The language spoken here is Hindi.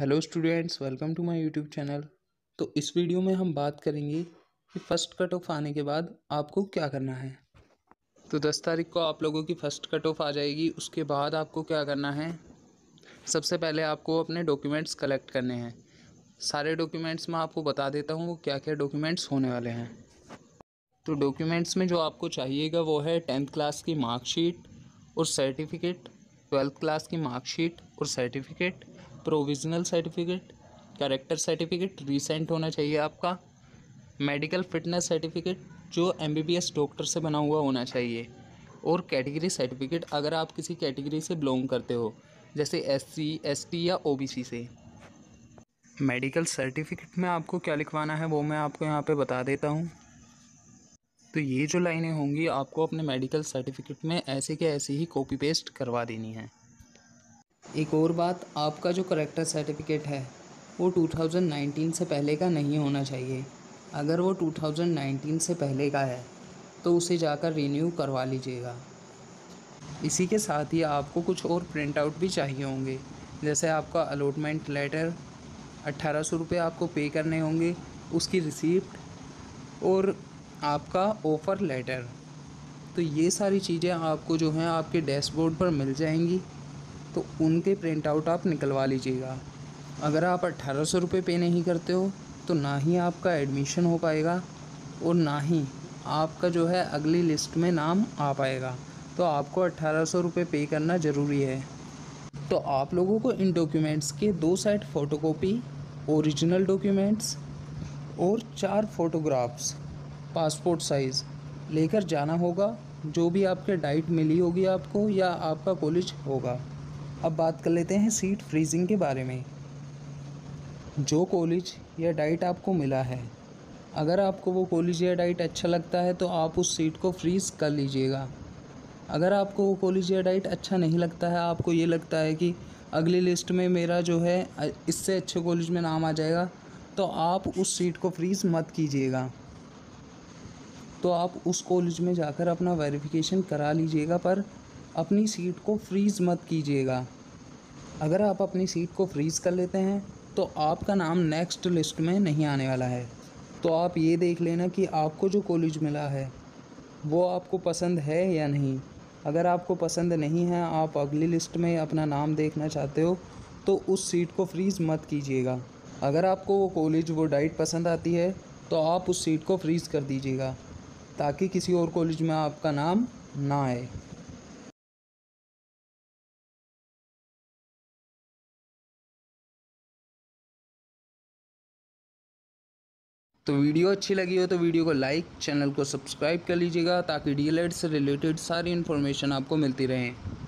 Hello students, welcome to my YouTube channel. तो इस वीडियो में हम बात करेंगे कि फ़र्स्ट कट ऑफ आने के बाद आपको क्या करना है। तो 10 तारीख को आप लोगों की फ़र्स्ट कट ऑफ आ जाएगी। उसके बाद आपको क्या करना है, सबसे पहले आपको अपने डॉक्यूमेंट्स कलेक्ट करने हैं। सारे डॉक्यूमेंट्स मैं आपको बता देता हूँ वो क्या क्या डॉक्यूमेंट्स होने वाले हैं। तो डॉक्यूमेंट्स में जो आपको चाहिएगा वो है 10th क्लास की मार्कशीट और सर्टिफिकेट, 12th क्लास की मार्कशीट और certificate, provisional certificate, character certificate recent होना चाहिए आपका, मेडिकल फिटनेस सर्टिफिकेट जो MBBS डॉक्टर से बना हुआ होना चाहिए, और कैटेगरी सर्टिफिकेट अगर आप किसी कैटेगरी से बिलोंग करते हो, जैसे SC ST या OBC से। मेडिकल सर्टिफिकेट में आपको क्या लिखवाना है वो मैं आपको यहाँ पे बता देता हूँ। तो ये जो लाइनें होंगी आपको अपने मेडिकल सर्टिफिकेट में ऐसे के ऐसे ही कॉपी पेस्ट करवा देनी है। एक और बात, आपका जो करेक्टर सर्टिफिकेट है वो 2019 से पहले का नहीं होना चाहिए। अगर वो 2019 से पहले का है तो उसे जाकर रिन्यू करवा लीजिएगा। इसी के साथ ही आपको कुछ और प्रिंट आउट भी चाहिए होंगे, जैसे आपका अलॉटमेंट लेटर, 1800 रुपये आपको पे करने होंगे, उसकी रिसीप्ट और आपका ऑफ़र लेटर। तो ये सारी चीज़ें आपको जो हैं आपके डैशबोर्ड पर मिल जाएंगी, तो उनके प्रिंट आउट आप निकलवा लीजिएगा। अगर आप 1800 रुपये पे नहीं करते हो तो ना ही आपका एडमिशन हो पाएगा और ना ही आपका जो है अगली लिस्ट में नाम आ पाएगा। तो आपको 1800 रुपये पे करना ज़रूरी है। तो आप लोगों को इन डॉक्यूमेंट्स के 2 सेट फ़ोटोकॉपी, ओरिजिनल डॉक्यूमेंट्स और 4 फ़ोटोग्राफ्स पासपोर्ट साइज़ लेकर जाना होगा, जो भी आपके डाइट मिली होगी आपको या आपका कॉलेज होगा। अब बात कर लेते हैं सीट फ्रीजिंग के बारे में। जो कॉलेज या डाइट आपको मिला है, अगर आपको वो कॉलेज या डाइट अच्छा लगता है तो आप उस सीट को फ्रीज़ कर लीजिएगा। अगर आपको वो कॉलेज या डाइट अच्छा नहीं लगता है, आपको ये लगता है कि अगली लिस्ट में मेरा जो है इससे अच्छे कॉलेज में नाम आ जाएगा, तो आप उस सीट को फ्रीज़ मत कीजिएगा। तो आप उस कॉलेज में जाकर अपना वेरिफिकेशन करा लीजिएगा, पर अपनी सीट को फ्रीज़ मत कीजिएगा। अगर आप अपनी सीट को फ्रीज़ कर लेते हैं तो आपका नाम नेक्स्ट लिस्ट में नहीं आने वाला है। तो आप ये देख लेना कि आपको जो कॉलेज मिला है वो आपको पसंद है या नहीं। अगर आपको पसंद नहीं है, आप अगली लिस्ट में अपना नाम देखना चाहते हो, तो उस सीट को फ्रीज़ मत कीजिएगा। अगर आपको वो कॉलेज वो डाइट पसंद आती है तो आप उस सीट को फ्रीज़ कर दीजिएगा, ताकि किसी और कॉलेज में आपका नाम ना आए। तो वीडियो अच्छी लगी हो तो वीडियो को लाइक, चैनल को सब्सक्राइब कर लीजिएगा, ताकि DLED से रिलेटेड सारी इन्फॉर्मेशन आपको मिलती रहे।